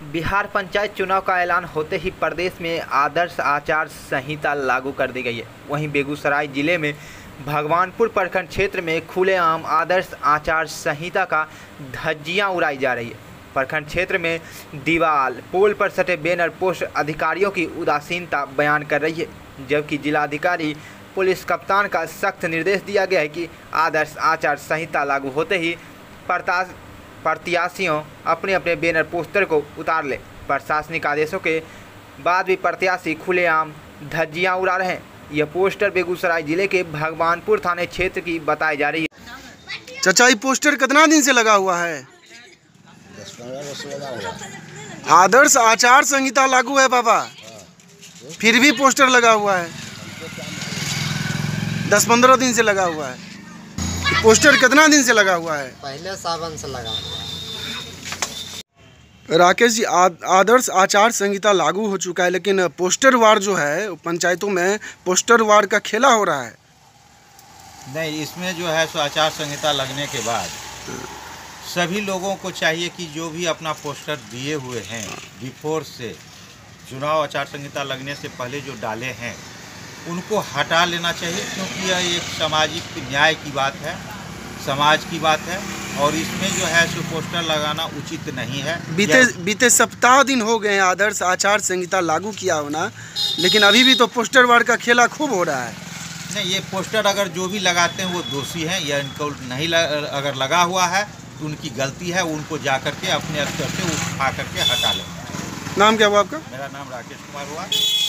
बिहार पंचायत चुनाव का ऐलान होते ही प्रदेश में आदर्श आचार संहिता लागू कर दी गई है। वहीं बेगूसराय जिले में भगवानपुर प्रखंड क्षेत्र में खुलेआम आदर्श आचार संहिता का धज्जियां उड़ाई जा रही है। प्रखंड क्षेत्र में दीवार पोल पर सटे बैनर पोस्ट अधिकारियों की उदासीनता बयान कर रही है, जबकि जिलाधिकारी पुलिस कप्तान का सख्त निर्देश दिया गया है कि आदर्श आचार संहिता लागू होते ही प्रत्याशियों अपने अपने बैनर पोस्टर को उतार ले। प्रशासनिक आदेशों के बाद भी प्रत्याशी खुलेआम धज्जियां उड़ा रहे हैं। यह पोस्टर बेगूसराय जिले के भगवानपुर थाने क्षेत्र की बताई जा रही है। चाचा, ये पोस्टर कितना दिन से लगा हुआ है? 10-15 हुआ। आदर्श आचार संहिता लागू है बाबा, फिर भी पोस्टर लगा हुआ है। 10-15 दिन से लगा हुआ है। पोस्टर कितना दिन से लगा हुआ है? पहले सावन से लगा हुआ है। राकेश जी, आदर्श आचार संहिता लागू हो चुका है, लेकिन पोस्टर वार जो है पंचायतों में पोस्टर वार का खेला हो रहा है। नहीं, इसमें जो है सो आचार संहिता लगने के बाद सभी लोगों को चाहिए कि जो भी अपना पोस्टर दिए हुए हैं बिफोर से चुनाव आचार संहिता लगने से पहले जो डाले हैं उनको हटा लेना चाहिए, क्योंकि यह एक सामाजिक न्याय की बात है, समाज की बात है और इसमें जो है सो पोस्टर लगाना उचित नहीं है। बीते सप्ताह दिन हो गए आदर्श आचार संहिता लागू किया होना, लेकिन अभी भी तो पोस्टर वार का खेला खूब हो रहा है। नहीं, ये पोस्टर अगर जो भी लगाते हैं वो दोषी हैं, या इनको नहीं अगर लगा हुआ है तो उनकी गलती है, उनको जा करके अपने स्तर से उठा करके हटा लेंगे। नाम क्या हुआ आपका? मेरा नाम राकेश कुमार हुआ।